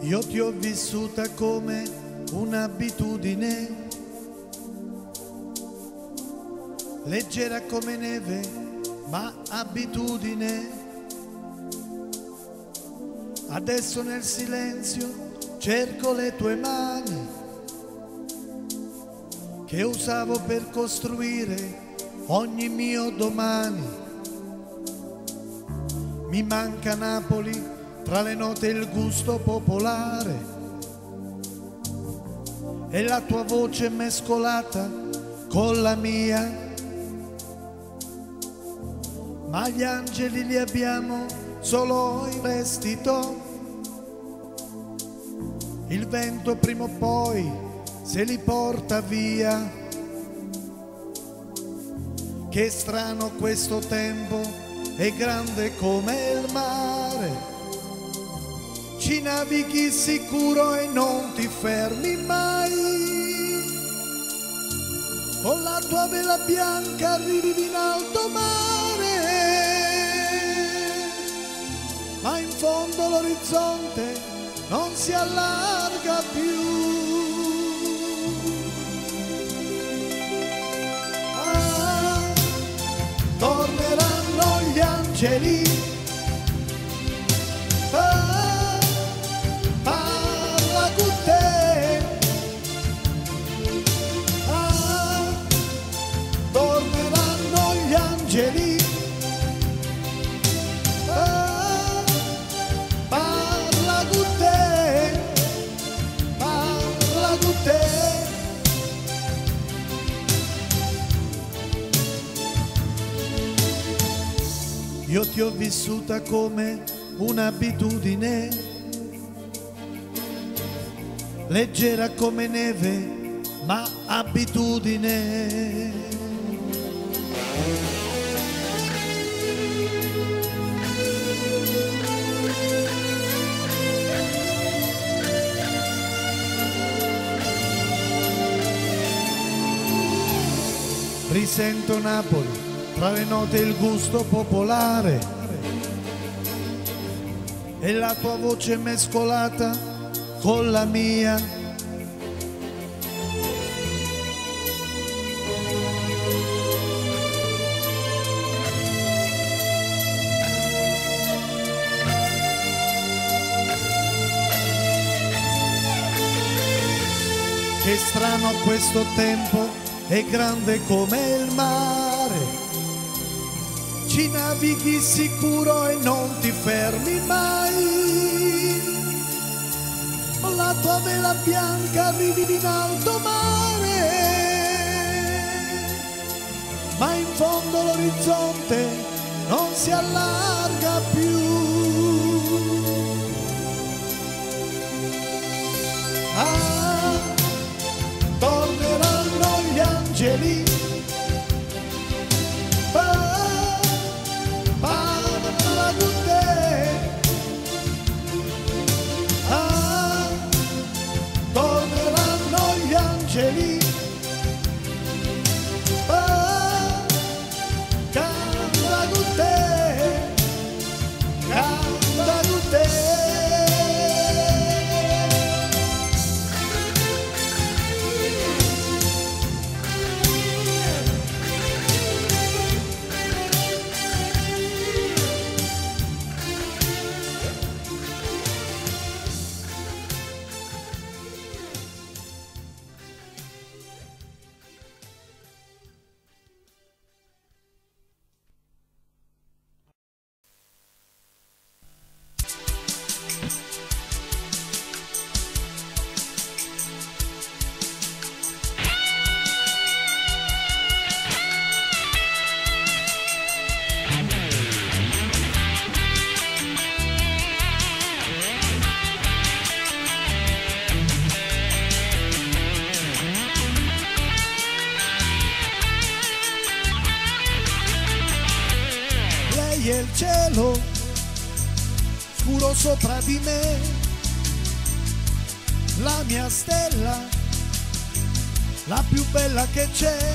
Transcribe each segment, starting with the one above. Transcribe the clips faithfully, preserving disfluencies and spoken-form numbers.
Io ti ho vissuta come un'abitudine, leggera come neve, ma abitudine. Adesso nel silenzio cerco le tue mani che usavo per costruire ogni mio domani. Mi manca Napoli, tra le note il gusto popolare e la tua voce mescolata con la mia. Ma gli angeli li abbiamo solo in prestito, il vento prima o poi se li porta via. Che strano questo tempo, è grande come il mare, ci navighi sicuro e non ti fermi mai. Con la tua vela bianca arrivi in alto mare, ma in fondo l'orizzonte non si allarga più. Ah, torneranno gli angeli, ah, parla con te, ah, torneranno gli angeli, ah, parla con te, parla con te. Io ti ho vissuta come un'abitudine, leggera come neve, ma abitudine. Risento Napoli, tra le note il gusto popolare e la tua voce mescolata con la mia. Che strano questo tempo, è grande come il mare, ci navighi sicuro e non ti fermi mai. Con la tua vela bianca arrivi in alto mare, ma in fondo l'orizzonte non si allarga più. Ah, torneranno gli angeli, parla con te, ah, torneranno gli angeli, ah, canta con te, canta con te. E il cielo scuro sopra di me, la mia stella, la più bella che c'è.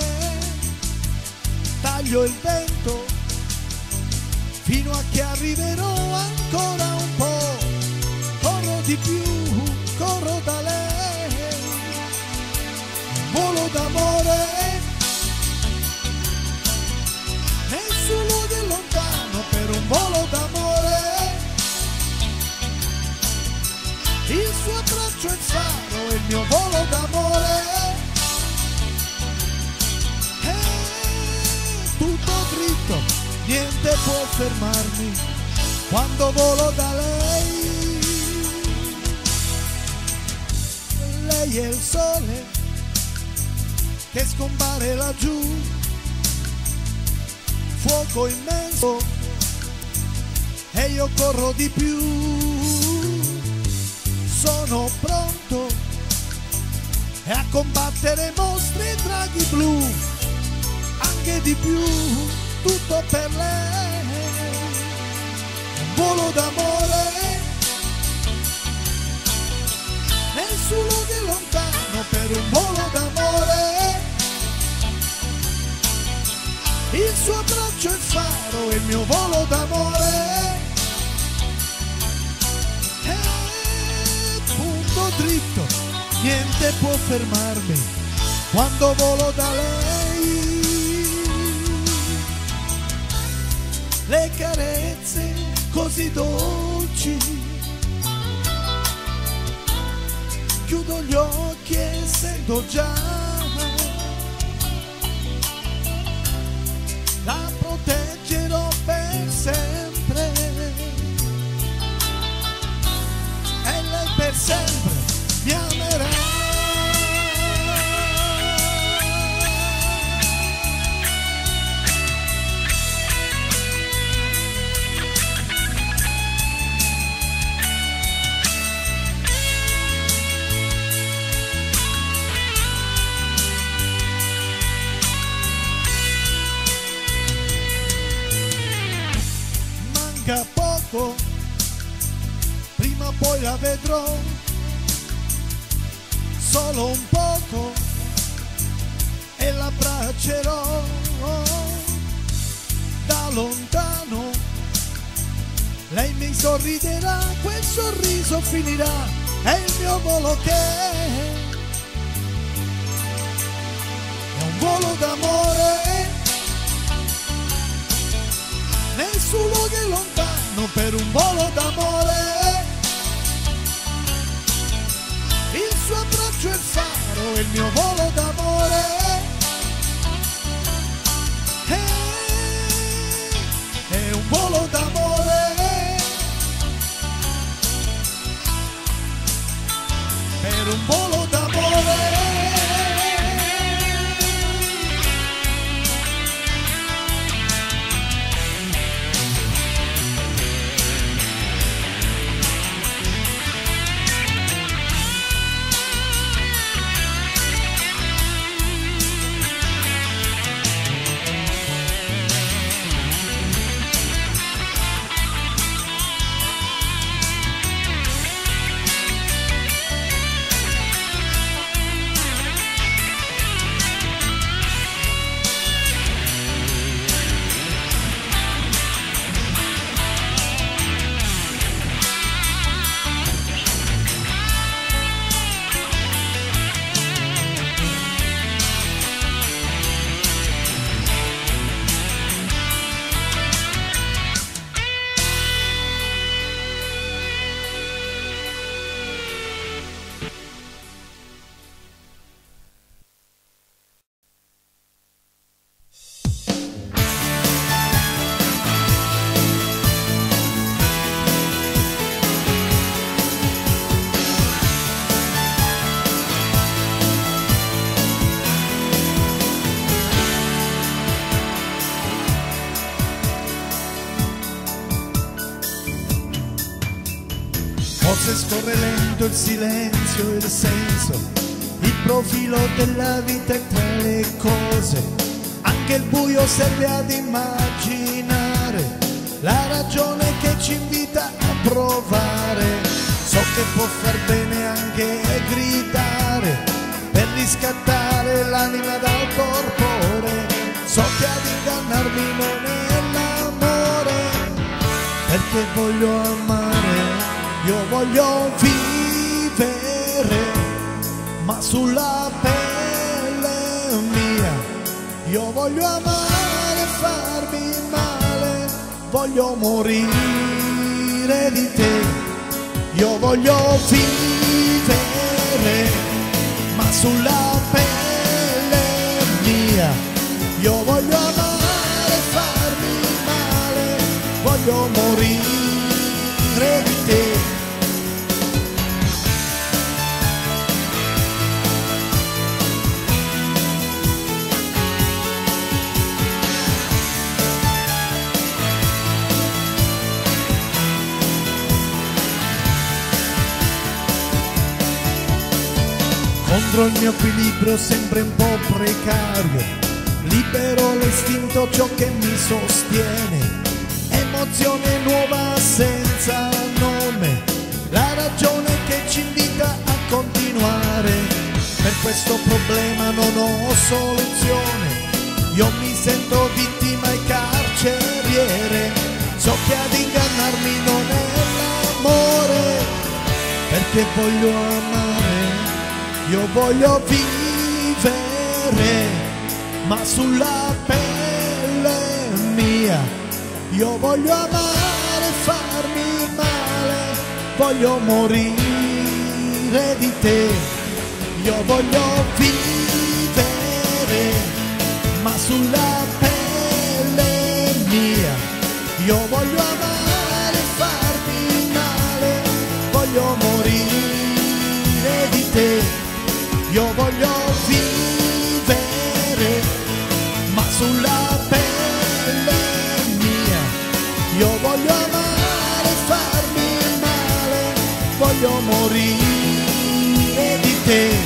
Taglio il vento fino a che arriverò ancora un po', corro di più, corro da lei, volo d'amore, nessuno di lontano per un volo d'amore, il suo abbraccio è il faro, il mio volo d'amore, è tutto dritto, niente può fermarmi quando volo da lei. Lei è il sole che scompare laggiù, fuoco immenso e io corro di più, sono pronto a combattere mostri e draghi blu, anche di più, tutto per lei, un volo d'amore, nessuno di lontano per un volo d'amore, il suo abbraccio è il faro, il mio volo d'amore, è punto dritto, niente può fermarmi quando volo da lei. Le carezze così dolci, chiudo gli occhi e sento già la proteggerò per sempre e lei per sempre mi amerà. Manca poco, prima o poi la vedrò, solo un poco e l'abbraccerò, da lontano lei mi sorriderà, quel sorriso finirà, è il mio volo che è un volo d'amore, nessuno che è lontano per un volo d'amore, il suo abbraccio è il faro, il mio volo d'amore, è, è un volo d'amore, per un volo d'amore. Forse scorre lento il silenzio, il senso, il profilo della vita è tra le cose. Anche il buio serve ad immaginare la ragione che ci invita a provare. So che può far bene anche gridare per riscattare l'anima dal torpore. So che ad ingannarmi non è l'amore, perché voglio amare io voglio vivere, ma sulla pelle mia. Io voglio amare, farmi male, voglio morire di te. Io voglio vivere, ma sulla pelle mia. Io voglio amare, farmi male, voglio morire di te. Contro il mio equilibrio sempre un po' precario, libero l'istinto, ciò che mi sostiene, emozione nuova senza nome, la ragione che ci invita a continuare. Per questo problema non ho soluzione, io mi sento vittima e carceriere, so che ad ingannarmi non è l'amore, perché voglio amare. Io voglio vivere, ma sulla pelle mia. Io voglio amare, farmi male, voglio morire di te. Io voglio vivere, ma sulla pelle mia. Io voglio amare, farmi male, voglio morire di te. Io voglio vivere, ma sulla pelle mia. Io voglio amare, farmi male, voglio morire di te.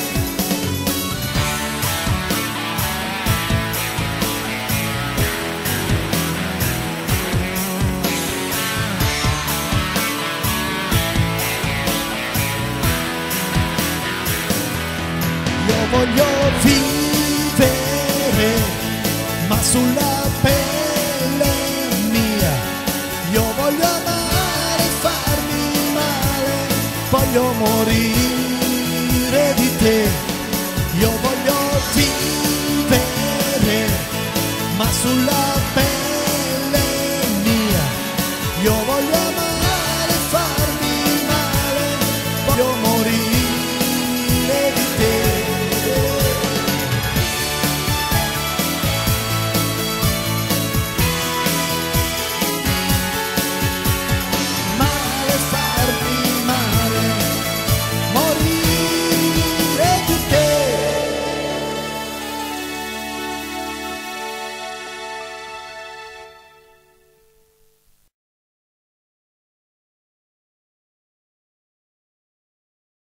Voglio vivere, ma sulla pelle mia. Io voglio amare, farmi male, voglio morire di te. Io voglio vivere, ma sulla